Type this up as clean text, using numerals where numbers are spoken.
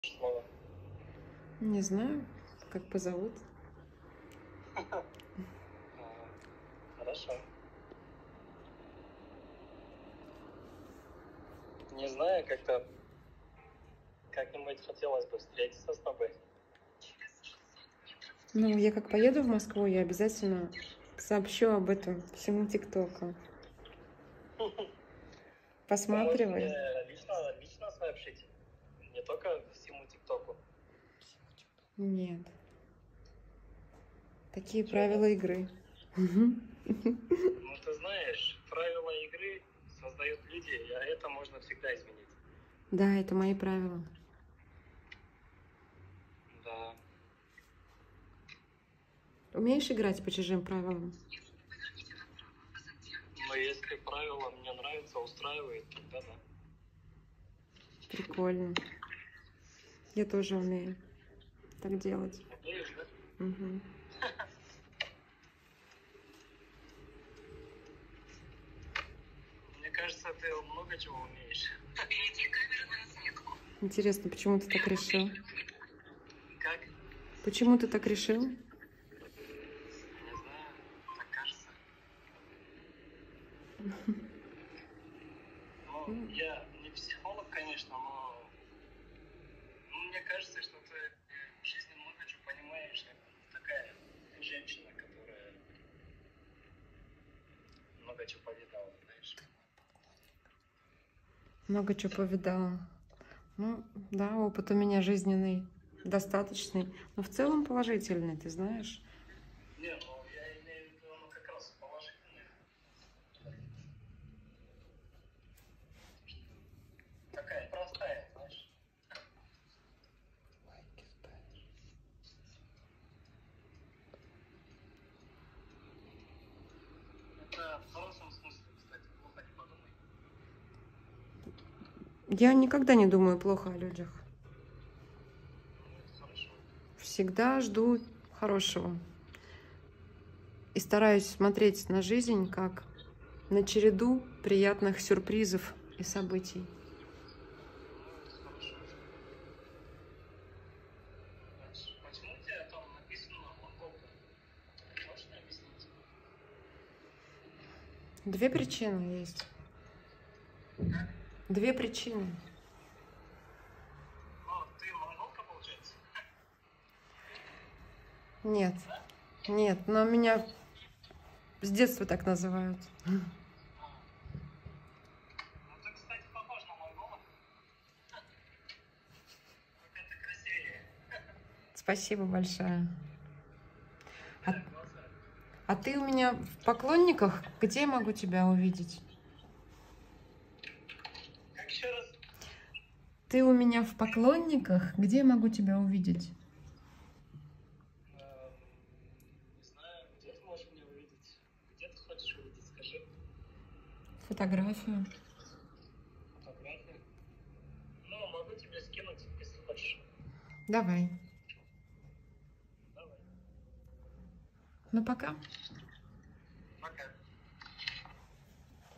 слово. Не знаю, как позовут. Хорошо. Не знаю, как-нибудь хотелось бы встретиться с тобой. Ну, я как поеду в Москву, я обязательно сообщу об этом всему ТикТоку. Можешь Посматривай. мне лично сообщить, не только всему ТикТоку. Нет. Такие Чего правила нет? игры. Ну, ты знаешь, правила игры создают люди, а это можно всегда изменить. Да, это мои правила. Да. Умеешь играть по чужим правилам? Но если правила мне нравятся, устраивает, тогда да. Прикольно. Я тоже умею так делать. Умеешь, да? Угу. Мне кажется, ты много чего умеешь. Интересно, почему ты так решил? Как? Почему ты так решил? Не знаю, так кажется. Ну, я не психолог, конечно, но мне кажется, что ты в жизни много чего понимаешь. Такая женщина, которая много чего повидала, знаешь. Много чего повидала. Ну, да, опыт у меня жизненный достаточный, но в целом положительный, ты знаешь. Не, ну я имею в виду, ну как раз положительное. Такая простая, знаешь. Это в хорошем смысле, кстати, плохо не подумай. Я никогда не думаю плохо о людях. Ну, это хорошо. Всегда жду хорошего. И стараюсь смотреть на жизнь как на череду приятных сюрпризов и событий. Ну, это хорошо. Почему у тебя там написано монголка? Можешь мне объяснить? Две причины есть. Две причины. Ну, ты монголка, получается? Нет, нет, но меня с детства так называют. Ну, ты, кстати, похож на монгола. Только ты красивее. Спасибо большое. А, Да, глаза. а ты у меня в поклонниках? Где я могу тебя увидеть? Как еще раз? Ты у меня в поклонниках? Где я могу тебя увидеть? Не знаю, где ты можешь меня увидеть? Где ты хочешь увидеть, скажи. Фотографию. Фотографию? Ну, могу тебе скинуть, если хочешь. Давай. Давай. Ну пока.